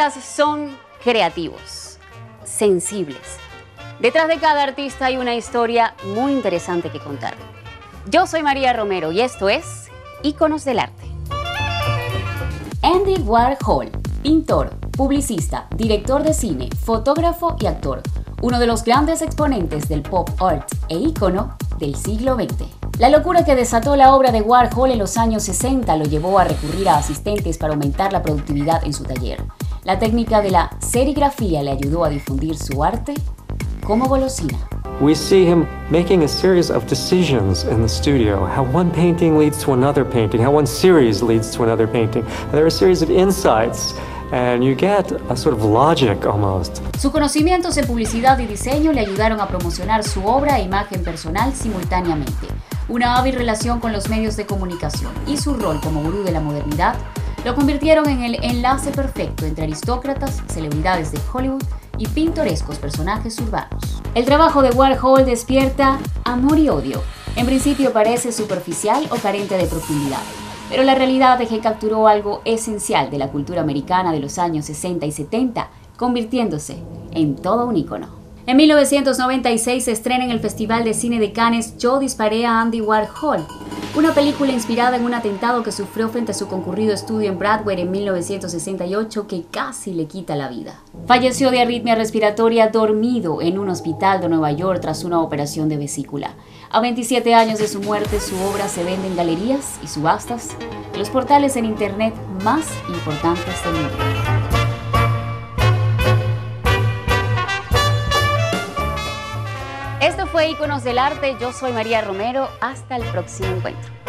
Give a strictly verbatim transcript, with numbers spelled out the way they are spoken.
artistas son creativos, sensibles. Detrás de cada artista hay una historia muy interesante que contar. Yo soy María Romero y esto es Íconos del Arte. Andy Warhol, pintor, publicista, director de cine, fotógrafo y actor, uno de los grandes exponentes del pop art e ícono del siglo veinte. La locura que desató la obra de Warhol en los años sesenta lo llevó a recurrir a asistentes para aumentar la productividad en su taller. La técnica de la serigrafía le ayudó a difundir su arte como golosina. We see him making a series of decisions in the studio, how one painting leads to another painting, how one series leads to another painting. And there are a series of insights, and you get a sort of logic almost. Sus conocimientos en publicidad y diseño le ayudaron a promocionar su obra e imagen personal simultáneamente. Una hábil relación con los medios de comunicación y su rol como gurú de la modernidad lo convirtieron en el enlace perfecto entre aristócratas, celebridades de Hollywood y pintorescos personajes urbanos. El trabajo de Warhol despierta amor y odio. En principio parece superficial o carente de profundidad, pero la realidad es que capturó algo esencial de la cultura americana de los años sesenta y setenta, convirtiéndose en todo un ícono. En mil novecientos noventa y seis se estrena en el Festival de Cine de Cannes Yo disparé a Andy Warhol, una película inspirada en un atentado que sufrió frente a su concurrido estudio en Broadway en mil novecientos sesenta y ocho que casi le quita la vida. Falleció de arritmia respiratoria dormido en un hospital de Nueva York tras una operación de vesícula. A veintisiete años de su muerte, su obra se vende en galerías y subastas de los portales en internet más importantes del mundo. Esto fue Íconos del Arte. Yo soy María Romero. Hasta el próximo encuentro.